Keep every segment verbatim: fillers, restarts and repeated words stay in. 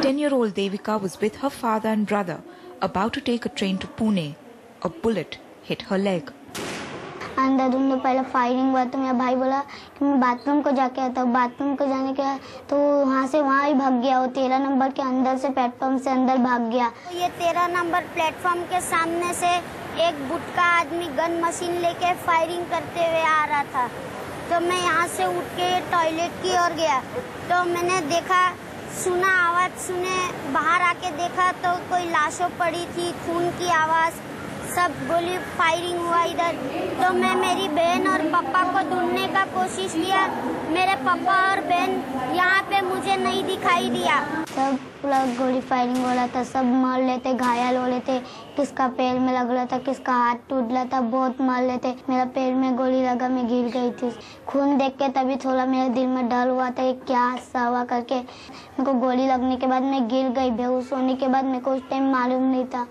ten-year-old Devika was with her father and brother, about to take a train to Pune. A bullet hit her leg. अंदर उन लोग पहले firing हुआ तो मेरा भाई बोला कि मैं बाथरूम को जाके आता हूँ। बाथरूम को जाने के तो वहाँ से वहाँ ही भाग गया। वो तेरह नंबर के अंदर से प्लेटफॉर्म से अंदर भाग गया। ये तेरह नंबर प्लेटफॉर्म के सामने से एक बुटका आदमी गन मशीन लेके फायरिंग करते हुए आ रहा था। तो मैं यहाँ से उठ के टॉयलेट की ओर गया तो मैंने देखा, सुना आवाज़, सुने बाहर आके देखा तो कोई लाशों पड़ी थी, खून की आवाज़, सब गोली फायरिंग हुआ इधर। तो मैं मेरी बहन और पापा को ढूंढने का कोशिश किया। मेरे पापा और बहन यहाँ पे मुझे नहीं दिखाई दिया। सब पूरा गोली फायरिंग हो रहा था, सब मर लेते, घायल हो लेते। किसका पैर में लग रहा था, किसका हाथ टूट रहा था, बहुत मर लेते। मेरा पैर में गोली लगा, मैं गिर गई थी। खून देख के तभी थोड़ा मेरे दिल में डर हुआ था, ये क्या हादसा हुआ करके। मेरे को गोली लगने के बाद मैं गिर गई। बेहोश होने के बाद मेरे को उस टाइम मालूम नहीं था।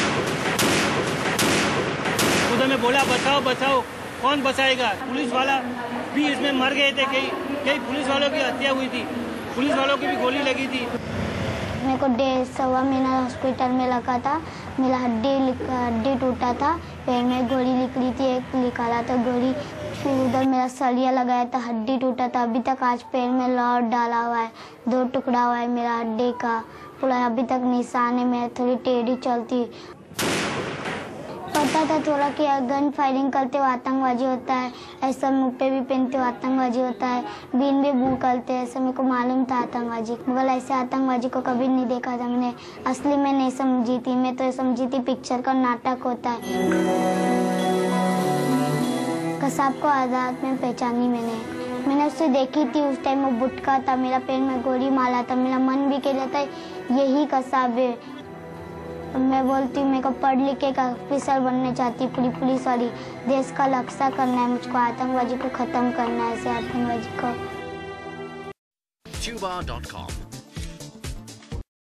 उधर में बोला बचाओ बचाओ, कौन बचाएगा। पुलिस वाला भी इसमें मर गए थे, कई कई पुलिस वालों की हत्या हुई थी, पुलिस वालों की भी गोली लगी थी। मेरे को डेढ़ सवा महीना हॉस्पिटल में लगा था। मेरा हड्डी हड्डी टूटा था, पैर में गोली निकली थी, एक निकाला था गोली। फिर उधर मेरा सलिया लगाया था, हड्डी टूटा था। अभी तक आज पैर में लौट डाला हुआ है, दो टुकड़ा हुआ है मेरा हड्डी का पूरा। अभी तक निशान है, मैं थोड़ी टेढ़ी चलती। पता था थोड़ा कि गन फायरिंग करते हुए आतंकबाजी होता है, ऐसा मुँह पे भी पहनते हुए आतंकबाजी होता है, बीन भी बू करते हैं, ऐसा मेरे को मालूम था आतंकबाजी। मगर ऐसे आतंकबाजी को कभी नहीं देखा था मैंने। असली में नहीं समझी थी, मैं तो समझी थी पिक्चर का नाटक होता है। कसाब को आजाद में पहचानी मैंने मैंने उससे देखी थी। उस टाइम वो बुटका था, मेरा पैर में गोली मारा था। मेरा मन भी कह रहा था यही कसाब है। मैं बोलती हूँ मेरे को पढ़ लिख के ऑफिसर बनने चाहती, पूरी पुलिस वाली। देश का रक्षा करना है मुझको, आतंकवादी को खत्म करना है, ऐसे आतंकवादी को। tuba dot com